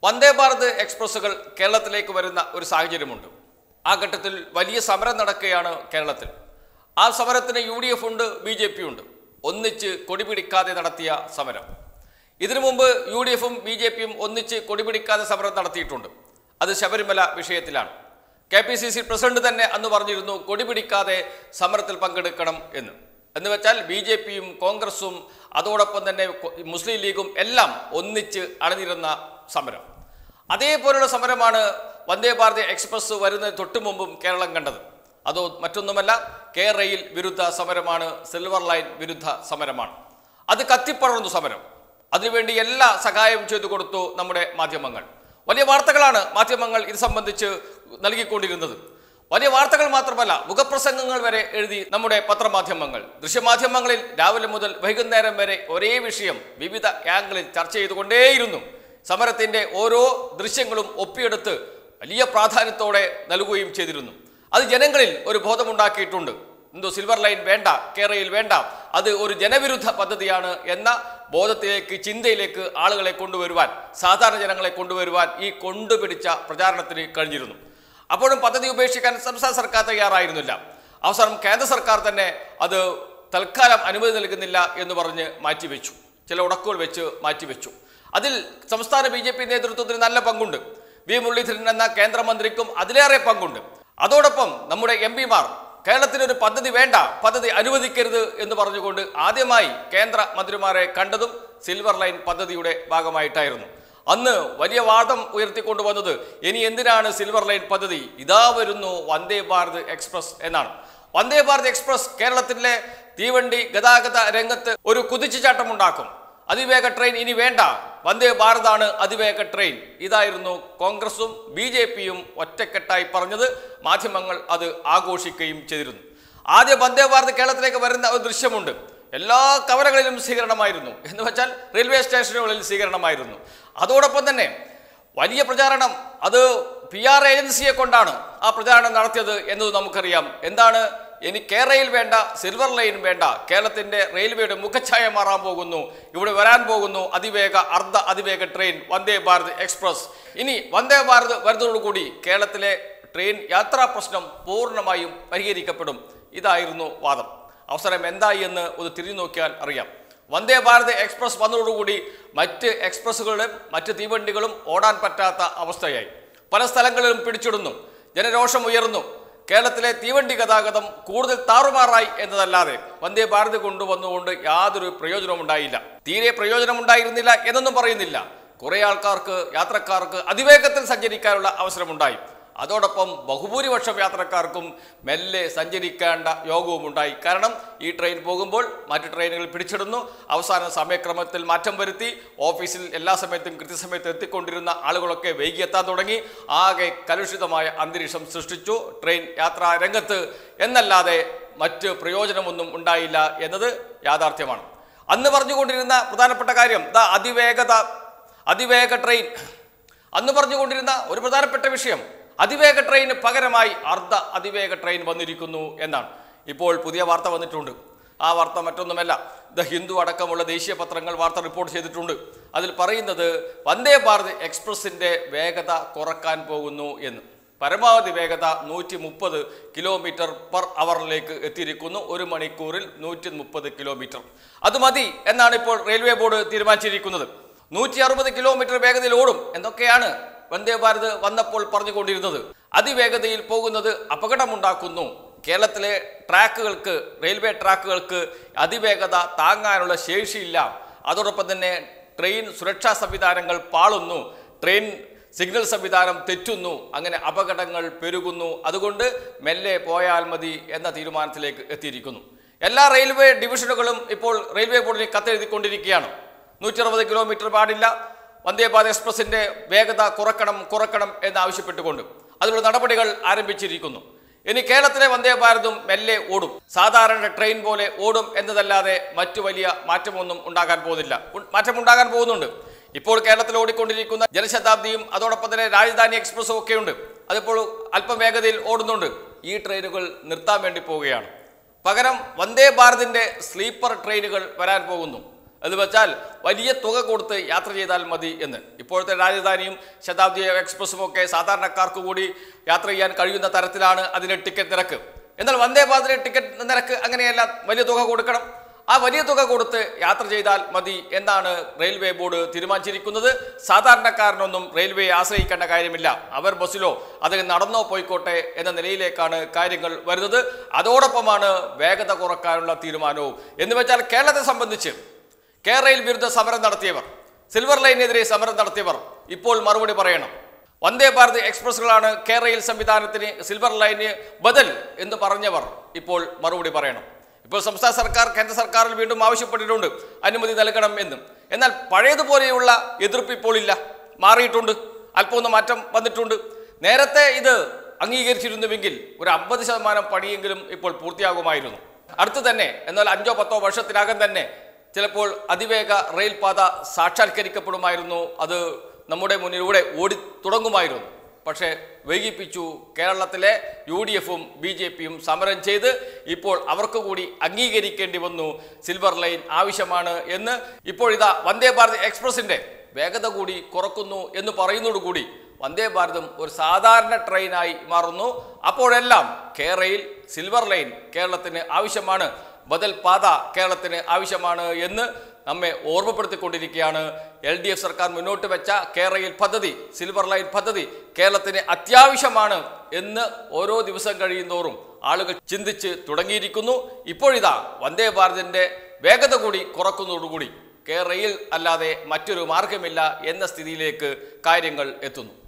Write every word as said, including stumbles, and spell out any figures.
വന്ദേ ഭാരത് എക്സ്പ്രസ്സുകൾ കേരളത്തിലേക്ക് വരുന്ന ഒരു സാഹചര്യമുണ്ട്. ആ ഘട്ടത്തിൽ വലിയ സമരം നടക്കുകയാണ് കേരളത്തിൽ. ആ സമരത്തിന് യു ഡി എഫ് ഉണ്ട്, ബി ജെ പി ഉണ്ട്. ഒന്നിച്ച് കൊടിപിടിക്കാതെ നടത്തിയ സമരം. ഇതിനു മുമ്പ് യു ഡി എഫും ബി ജെ പിയും ഒന്നിച്ച് കൊടിപിടിക്കാതെ സമരം നടത്തിയിട്ടുണ്ട്. അത് ശബരിമല വിഷയത്തിലാണ്. K P C C president തന്നെ അന്ന് പറഞ്ഞിരുന്നു കൊടിപിടിക്കാതെ സമരത്തിൽ പങ്കെടുക്കണം എന്ന്. എന്ന് വെച്ചാൽ ബി ജെ പിയും കോൺഗ്രസും അതോടൊപ്പം തന്നെ മുസ്ലിം ലീഗും എല്ലാം ഒന്നിച്ച് അണിനിരുന്ന സമരം. അതേപോലുള്ള സമരമാണ് വന്ദേ ഭാരത് എക്സ്പ്രസ് വരുന്നതിന് തൊട്ടു മുമ്പും കേരളം കണ്ടത്. അതോ മറ്റൊന്നുമല്ല, കെ റെയിൽ വിരുദ്ധ സമരമാണ്, സിൽവർ ലൈൻ വിരുദ്ധ സമരമാണ്. അത് കത്തിപ്പടർന്നു സമരം. അതിനുവേണ്ടി എല്ലാ സഹായവും ചെയ്തു കൊടുത്തു നമ്മുടെ മാധ്യമങ്ങൾ. വലിയ വാർത്തകളാണ് മാധ്യമങ്ങൾ ഇത് സംബന്ധിച്ച് നൽകിക്കൊണ്ടിരുന്നത്. വലിയ വാർത്തകൾ മാത്രമല്ല, മുഖപ്രസംഗങ്ങൾ വരെ എഴുതി നമ്മുടെ പത്രമാധ്യമങ്ങൾ. ദൃശ്യമാധ്യമങ്ങളിൽ രാവിലെ മുതൽ വൈകുന്നേരം വരെ ഒരേ വിഷയം വിവിധ ആംഗിളിൽ ചർച്ച ചെയ്തുകൊണ്ടേയിരുന്നു. സമരത്തിൻ്റെ ഓരോ ദൃശ്യങ്ങളും ഒപ്പിയെടുത്ത് വലിയ പ്രാധാന്യത്തോടെ നൽകുകയും ചെയ്തിരുന്നു. അത് ജനങ്ങളിൽ ഒരു ബോധമുണ്ടാക്കിയിട്ടുണ്ട്. എന്തോ സിൽവർ ലൈൻ വേണ്ട, കേരളയിൽ വേണ്ട, അത് ഒരു ജനവിരുദ്ധ പദ്ധതിയാണ് എന്ന ബോധത്തിലേക്ക്, ചിന്തയിലേക്ക് ആളുകളെ കൊണ്ടുവരുവാൻ, സാധാരണ ജനങ്ങളെ കൊണ്ടുവരുവാൻ ഈ കൊണ്ടുപിടിച്ച പ്രചാരണത്തിന് കഴിഞ്ഞിരുന്നു. അപ്പോഴും പദ്ധതി ഉപേക്ഷിക്കാൻ സംസ്ഥാന സർക്കാർ തയ്യാറായിരുന്നില്ല. അവസാനം കേന്ദ്ര സർക്കാർ തന്നെ അത് തൽക്കാലം അനുമതി നൽകുന്നില്ല എന്ന് പറഞ്ഞ് മാറ്റിവെച്ചു. ചില ഉടക്കുകൾ വെച്ച് മാറ്റിവെച്ചു. അതിൽ സംസ്ഥാന ബി ജെ പി നേതൃത്വത്തിന് നല്ല പങ്കുണ്ട്. വി മുരളീധരൻ എന്ന കേന്ദ്രമന്ത്രിക്കും അതിലേറെ പങ്കുണ്ട്. അതോടൊപ്പം നമ്മുടെ എം പിമാർ കേരളത്തിനൊരു പദ്ധതി വേണ്ട, പദ്ധതി അനുവദിക്കരുത് എന്ന് പറഞ്ഞുകൊണ്ട് ആദ്യമായി കേന്ദ്ര മന്ത്രിമാരെ കണ്ടതും സിൽവർ ലൈൻ പദ്ധതിയുടെ ഭാഗമായിട്ടായിരുന്നു. അന്ന് വലിയ വാദം ഉയർത്തിക്കൊണ്ടുവന്നത് ഇനി എന്തിനാണ് സിൽവർ ലൈൻ പദ്ധതി, ഇതാ വരുന്നു വന്ദേ ഭാരത് എക്സ്പ്രസ് എന്നാണ്. വന്ദേ ഭാരത് എക്സ്പ്രസ് കേരളത്തിലെ തീവണ്ടി ഗതാഗത രംഗത്ത് ഒരു കുതിച്ചുചാട്ടം ഉണ്ടാക്കും. അതിവേഗ ട്രെയിൻ ഇനി വേണ്ട, വന്ദേ ഭാരതാണ് അതിവേഗ ട്രെയിൻ. ഇതായിരുന്നു കോൺഗ്രസും ബി ജെ പിയും ഒറ്റക്കെട്ടായി പറഞ്ഞത്. മാധ്യമങ്ങൾ അത് ആഘോഷിക്കുകയും ചെയ്തിരുന്നു. ആദ്യ വന്ദേ ഭാരത് കേരളത്തിലേക്ക് വരുന്ന ഒരു ദൃശ്യമുണ്ട്. എല്ലാ കവലകളിലും സ്വീകരണമായിരുന്നു. എന്ന് വെച്ചാൽ റെയിൽവേ സ്റ്റേഷനുകളിൽ സ്വീകരണമായിരുന്നു. അതോടൊപ്പം തന്നെ വലിയ പ്രചാരണം, അത് പി ആർ ഏജൻസിയെ കൊണ്ടാണ് ആ പ്രചാരണം നടത്തിയത് എന്നത് നമുക്കറിയാം. എന്താണ്, ഇനി കേരളയിൽ വേണ്ട, സിൽവർ ലൈൻ വേണ്ട, കേരളത്തിൻ്റെ റെയിൽവേയുടെ മുഖച്ഛായ മാറാൻ പോകുന്നു, ഇവിടെ വരാൻ പോകുന്നു അതിവേഗ അർദ്ധ അതിവേഗ ട്രെയിൻ വന്ദേ ഭാരത് എക്സ്പ്രസ്. ഇനി വന്ദേ ഭാരത് വരുന്നതോടുകൂടി കേരളത്തിലെ ട്രെയിൻ യാത്രാ പ്രശ്നം പൂർണ്ണമായും പരിഹരിക്കപ്പെടും. ഇതായിരുന്നു വാദം. അവസരം എന്തായി എന്ന് ഒന്ന് തിരിഞ്ഞു നോക്കിയാൽ അറിയാം. വന്ദേ ഭാരത് എക്സ്പ്രസ് വന്നതോടുകൂടി മറ്റ് എക്സ്പ്രസ്സുകളും മറ്റ് തീവണ്ടികളും ഓടാൻ പറ്റാത്ത അവസ്ഥയായി. പല സ്ഥലങ്ങളിലും പിടിച്ചിടുന്നു, ജനരോഷം ഉയർന്നു. കേരളത്തിലെ തീവണ്ടി ഗതാഗതം കൂടുതൽ താറുമാറായി എന്നതല്ലാതെ വന്ദേ ഭാരത് കൊണ്ടുവന്നുകൊണ്ട് യാതൊരു പ്രയോജനവും ഉണ്ടായില്ല. തീരെ പ്രയോജനമുണ്ടായിരുന്നില്ല എന്നൊന്നും പറയുന്നില്ല. കുറേ ആൾക്കാർക്ക്, യാത്രക്കാർക്ക് അതിവേഗത്തിൽ സഞ്ചരിക്കാനുള്ള അവസരമുണ്ടായി. അതോടൊപ്പം ബഹുഭൂരിപക്ഷം യാത്രക്കാർക്കും മെല്ലെ സഞ്ചരിക്കേണ്ട യോഗവും ഉണ്ടായി. കാരണം ഈ ട്രെയിൻ പോകുമ്പോൾ മറ്റു ട്രെയിനുകൾ പിടിച്ചിടുന്നു. അവസാന സമയക്രമത്തിൽ മാറ്റം വരുത്തി. ഓഫീസിൽ എല്ലാ സമയത്തും കൃത്യസമയത്ത് എത്തിക്കൊണ്ടിരുന്ന ആളുകളൊക്കെ വൈകിയെത്താൻ തുടങ്ങി. ആകെ കലുഷിതമായ അന്തരീക്ഷം സൃഷ്ടിച്ചു ട്രെയിൻ യാത്രാ രംഗത്ത്. എന്നല്ലാതെ മറ്റ് പ്രയോജനമൊന്നും ഉണ്ടായില്ല എന്നത് യാഥാർത്ഥ്യമാണ്. അന്ന് പറഞ്ഞുകൊണ്ടിരുന്ന പ്രധാനപ്പെട്ട കാര്യം ദാ അതിവേഗത അതിവേഗ ട്രെയിൻ. അന്ന് പറഞ്ഞുകൊണ്ടിരുന്ന ഒരു പ്രധാനപ്പെട്ട വിഷയം അതിവേഗ ട്രെയിന് പകരമായി അർദ്ധ അതിവേഗ ട്രെയിൻ വന്നിരിക്കുന്നു എന്നാണ്. ഇപ്പോൾ പുതിയ വാർത്ത വന്നിട്ടുണ്ട്. ആ വാർത്ത മറ്റൊന്നുമല്ല, ദ ഹിന്ദു അടക്കമുള്ള ദേശീയ പത്രങ്ങൾ വാർത്ത റിപ്പോർട്ട് ചെയ്തിട്ടുണ്ട്. അതിൽ പറയുന്നത് വന്ദേ ഭാരത് എക്സ്പ്രസിൻ്റെ വേഗത കുറക്കാൻ പോകുന്നു എന്ന്. പരമാവധി വേഗത നൂറ്റി മുപ്പത് കിലോമീറ്റർ പെർ അവറിലേക്ക് എത്തിയിരിക്കുന്നു. ഒരു മണിക്കൂറിൽ നൂറ്റി മുപ്പത് കിലോമീറ്റർ അത് മതി എന്നാണ് ഇപ്പോൾ റെയിൽവേ ബോർഡ് തീരുമാനിച്ചിരിക്കുന്നത്. നൂറ്റി അറുപത് കിലോമീറ്റർ വേഗതയിൽ ഓടും എന്നൊക്കെയാണ് വന്ദേ ഭാരത് വന്നപ്പോൾ പറഞ്ഞുകൊണ്ടിരുന്നത്. അതിവേഗതയിൽ പോകുന്നത് അപകടമുണ്ടാക്കുന്നു. കേരളത്തിലെ ട്രാക്കുകൾക്ക്, റെയിൽവേ ട്രാക്കുകൾക്ക് അതിവേഗത താങ്ങാനുള്ള ശേഷിയില്ല. അതോടൊപ്പം തന്നെ ട്രെയിൻ സുരക്ഷാ സംവിധാനങ്ങൾ പാളുന്നു, ട്രെയിൻ സിഗ്നൽ സംവിധാനം തെറ്റുന്നു, അങ്ങനെ അപകടങ്ങൾ പെരുകുന്നു. അതുകൊണ്ട് മെല്ലെ പോയാൽ മതി എന്ന തീരുമാനത്തിലേക്ക് എത്തിയിരിക്കുന്നു. എല്ലാ റെയിൽവേ ഡിവിഷനുകളും ഇപ്പോൾ റെയിൽവേ ബോർഡിന് കത്തെഴുതിക്കൊണ്ടിരിക്കുകയാണ്. നൂറ്റി അറുപത് കിലോമീറ്റർ പാടില്ല, വന്ദേ ഭാരത് എക്സ്പ്രസിൻ്റെ വേഗത കുറക്കണം കുറക്കണം എന്നാവശ്യപ്പെട്ടുകൊണ്ട് അതിനുള്ള നടപടികൾ ആരംഭിച്ചിരിക്കുന്നു. ഇനി കേരളത്തിലെ വന്ദേ ഭാരതും മെല്ലെ ഓടും, സാധാരണ ട്രെയിൻ പോലെ ഓടും എന്നതല്ലാതെ മറ്റു വലിയ മാറ്റമൊന്നും ഉണ്ടാകാൻ പോകുന്നില്ല. മാറ്റമുണ്ടാകാൻ പോകുന്നുണ്ട്. ഇപ്പോൾ കേരളത്തിൽ ഓടിക്കൊണ്ടിരിക്കുന്ന ജനശതാബ്ദിയും അതോടൊപ്പം തന്നെ രാജധാനി എക്സ്പ്രസും ഒക്കെയുണ്ട്. അതിപ്പോൾ അല്പം വേഗതയിൽ ഓടുന്നുണ്ട്. ഈ ട്രെയിനുകൾ നിർത്താൻ വേണ്ടി പോവുകയാണ്. പകരം വന്ദേ ഭാരതിൻ്റെ സ്ലീപ്പർ ട്രെയിനുകൾ വരാൻ പോകുന്നു. എന്ന് വെച്ചാൽ വലിയ തുക കൊടുത്ത് യാത്ര ചെയ്താൽ മതി എന്ന്. ഇപ്പോഴത്തെ രാജധാനിയും ശതാബ്ദി എക്സ്പ്രസും ഒക്കെ സാധാരണക്കാർക്ക് കൂടി യാത്ര ചെയ്യാൻ കഴിയുന്ന തരത്തിലാണ് അതിൻ്റെ ടിക്കറ്റ് നിരക്ക്. എന്നാൽ വന്ദേ ഭാരതിലെ ടിക്കറ്റ് നിരക്ക് അങ്ങനെയല്ല, വലിയ തുക കൊടുക്കണം. ആ വലിയ തുക കൊടുത്ത് യാത്ര ചെയ്താൽ മതി എന്നാണ് റെയിൽവേ ബോർഡ് തീരുമാനിച്ചിരിക്കുന്നത്. സാധാരണക്കാരനൊന്നും റെയിൽവേയെ ആശ്രയിക്കേണ്ട കാര്യമില്ല, അവർ ബസ്സിലോ അത് നടന്നോ പോയിക്കോട്ടെ എന്ന നിലയിലേക്കാണ് കാര്യങ്ങൾ വരുന്നത്. അതോടൊപ്പമാണ് വേഗത കുറക്കാനുള്ള തീരുമാനവും. എന്ന് വെച്ചാൽ കേരളത്തെ സംബന്ധിച്ച് കേരളയിൽ വിരുദ്ധ സമരം നടത്തിയവർ, സിൽവർ ലൈനെതിരെ സമരം നടത്തിയവർ ഇപ്പോൾ മറുപടി പറയണം. വന്ദേ ഭാരത് എക്സ്പ്രസ്സുകളാണ് കേരളയിൽ സംവിധാനത്തിന് സിൽവർ ലൈന് ബദൽ എന്ന് പറഞ്ഞവർ ഇപ്പോൾ മറുപടി പറയണം. ഇപ്പോൾ സംസ്ഥാന സർക്കാർ കേന്ദ്ര സർക്കാരിൽ വീണ്ടും ആവശ്യപ്പെട്ടിട്ടുണ്ട് അനുമതി നൽകണം എന്നും. എന്നാൽ പഴയതുപോലെയുള്ള എതിർപ്പ് ഇപ്പോൾ ഇല്ല, മാറിയിട്ടുണ്ട്, അല്പം ഒന്ന് മാറ്റം വന്നിട്ടുണ്ട്. നേരത്തെ ഇത് അംഗീകരിച്ചിരുന്നുവെങ്കിൽ ഒരു അമ്പത് ശതമാനം പണിയെങ്കിലും ഇപ്പോൾ പൂർത്തിയാകുമായിരുന്നു. അടുത്ത് തന്നെ, എന്നാൽ അഞ്ചോ പത്തോ വർഷത്തിനകം തന്നെ ചിലപ്പോൾ അതിവേഗ റെയിൽ പാത സാക്ഷാത്കരിക്കപ്പെടുമായിരുന്നു, അത് നമ്മുടെ മുന്നിലൂടെ ഓടി തുടങ്ങുമായിരുന്നു. പക്ഷേ വൈകിപ്പിച്ചു. കേരളത്തിലെ യു ഡി എഫും ബി ജെ പിയും സമരം ചെയ്ത് ഇപ്പോൾ അവർക്ക് കൂടി അംഗീകരിക്കേണ്ടി വന്നു സിൽവർ ലൈൻ ആവശ്യമാണ് എന്ന്. ഇപ്പോഴിതാ വന്ദേ ഭാരത് എക്സ്പ്രസിൻ്റെ വേഗത കൂടി കുറക്കുന്നു എന്ന് പറയുന്നതോടുകൂടി വന്ദേ ഭാരതും ഒരു സാധാരണ ട്രെയിനായി മാറുന്നു. അപ്പോഴെല്ലാം കേരളയിൽ സിൽവർ ലൈൻ കേരളത്തിന് ആവശ്യമാണ്, ബദൽ പാത കേരളത്തിന് ആവശ്യമാണ് എന്ന് നമ്മെ ഓർമ്മപ്പെടുത്തിക്കൊണ്ടിരിക്കുകയാണ്. എൽ ഡി എഫ് സർക്കാർ മുന്നോട്ട് വെച്ച കേരളയിൽ പദ്ധതി, സിൽവർ ലൈൻ പദ്ധതി കേരളത്തിന് അത്യാവശ്യമാണ് എന്ന് ഓരോ ദിവസം കഴിയുന്തോറും ആളുകൾ ചിന്തിച്ച് തുടങ്ങിയിരിക്കുന്നു. ഇപ്പോഴിതാ വന്ദേ ഭാരതിൻ്റെ വേഗത കൂടി കുറക്കുന്നതോടുകൂടി കേരളയിൽ അല്ലാതെ മറ്റൊരു മാർഗമില്ല എന്ന സ്ഥിതിയിലേക്ക് കാര്യങ്ങൾ എത്തുന്നു.